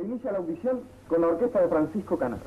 inicia la audición con la orquesta de Francisco Canaro.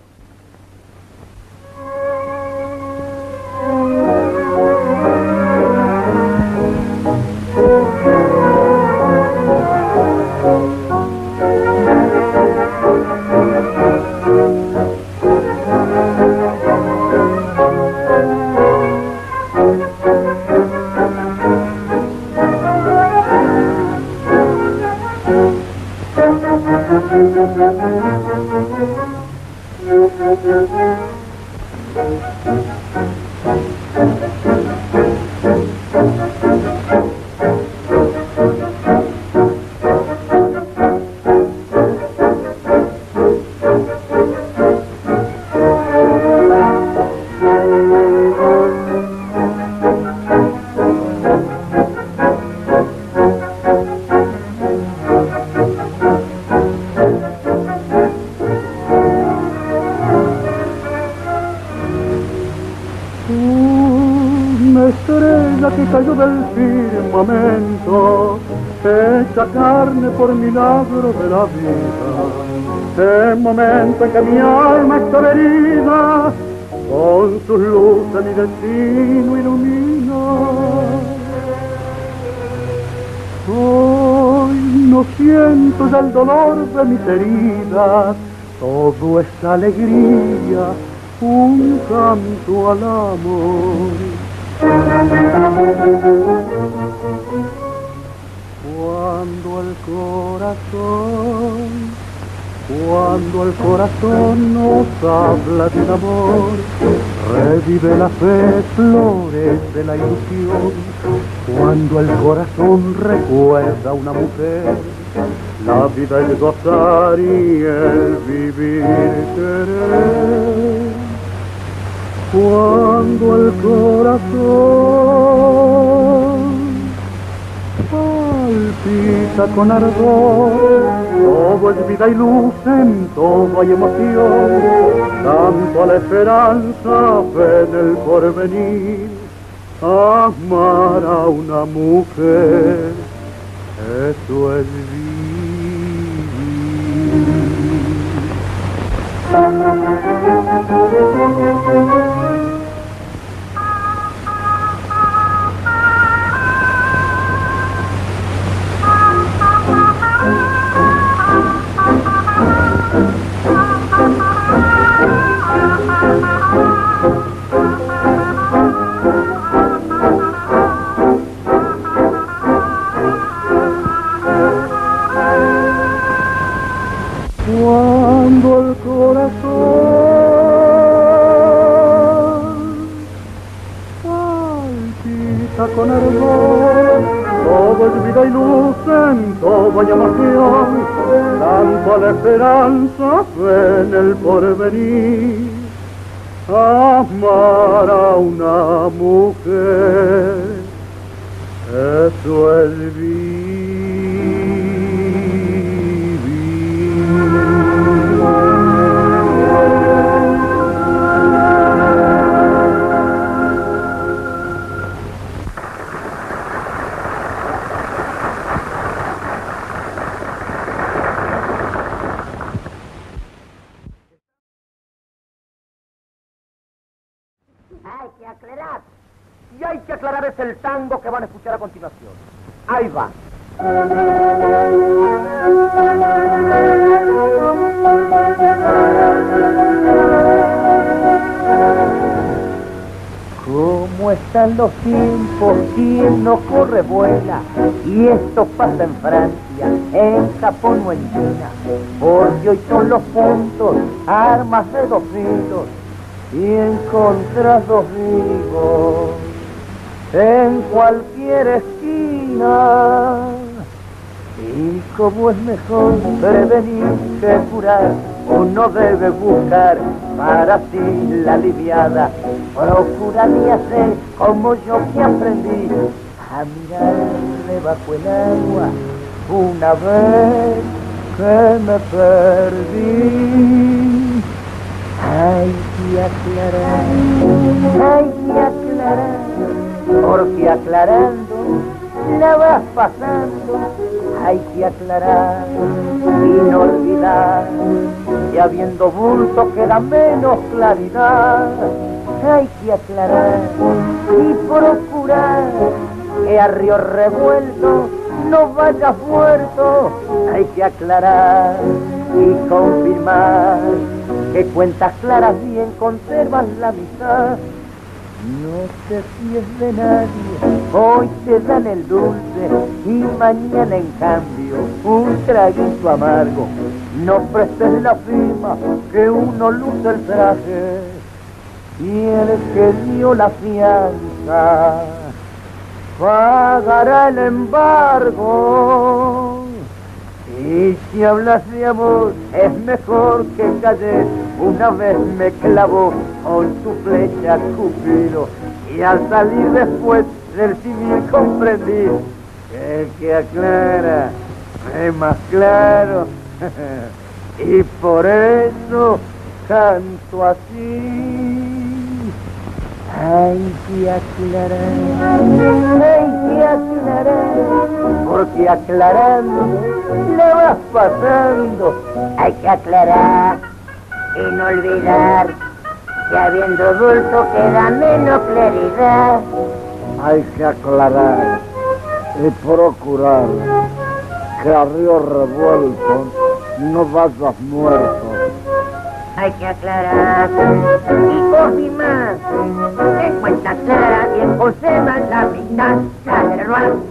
Que cayó del firmamento, hecha carne por milagro de la vida. El momento en que mi alma está herida, con sus luces mi destino ilumina. Hoy no siento ya el dolor de mis heridas, todo es alegría, un canto al amor. Cuando el corazón nos habla de amor, revive la fe, florece la ilusión. Cuando el corazón recuerda a una mujer, la vida es gozar y el vivir querer. Cuando el corazón palpita con ardor, todo es vida y luz, en todo hay emoción, tanto a la esperanza, fe en el porvenir, amar a una mujer, eso es vivir. Cuando el corazón palpita con ardor, todo es vida y luz, en todo hay emoción, tanto a la esperanza, fe en el porvenir, amar a una mujer, eso es vivir. Hay que aclarar. Y hay que aclarar es el tango que van a escuchar a continuación. Ahí va. ¿Cómo están los tiempos? ¿Quién no corre vuela? Y esto pasa en Francia, en Japón o en China, porque hoy son los puntos, armas de dos filos, y encontrados vivos en cualquier esquina. Y como es mejor prevenir que curar, uno debe buscar para sí la aliviada. Procurar y hacer como yo que aprendí a mirar debajo el agua una vez que me perdí. Hay que aclarar, porque aclarando la vas pasando hay que aclarar y no olvidar que habiendo bulto queda menos claridad. Hay que aclarar y procurar que a río revuelto no vayas muerto. Hay que aclarar y confirmar que cuentas claras bien conservas la mitad. No te fíes de nadie, hoy te dan el dulce y mañana en cambio un traguito amargo. No prestes la firma que uno luce el traje y el que dio la fianza pagará el embargo. Y si hablas de amor es mejor que calles. Una vez me clavó con su flecha Cupido y al salir después del civil comprendí que el que aclara es más claro. Y por eso canto así. Hay que aclarar, porque aclarando le vas pasando. Hay que aclarar y no olvidar que habiendo bulto queda menos claridad. Hay que aclarar y procurar que a río revuelto no vayas muerto. Hay que aclarar y confirmar que cuentas claras bien conservan la mitad.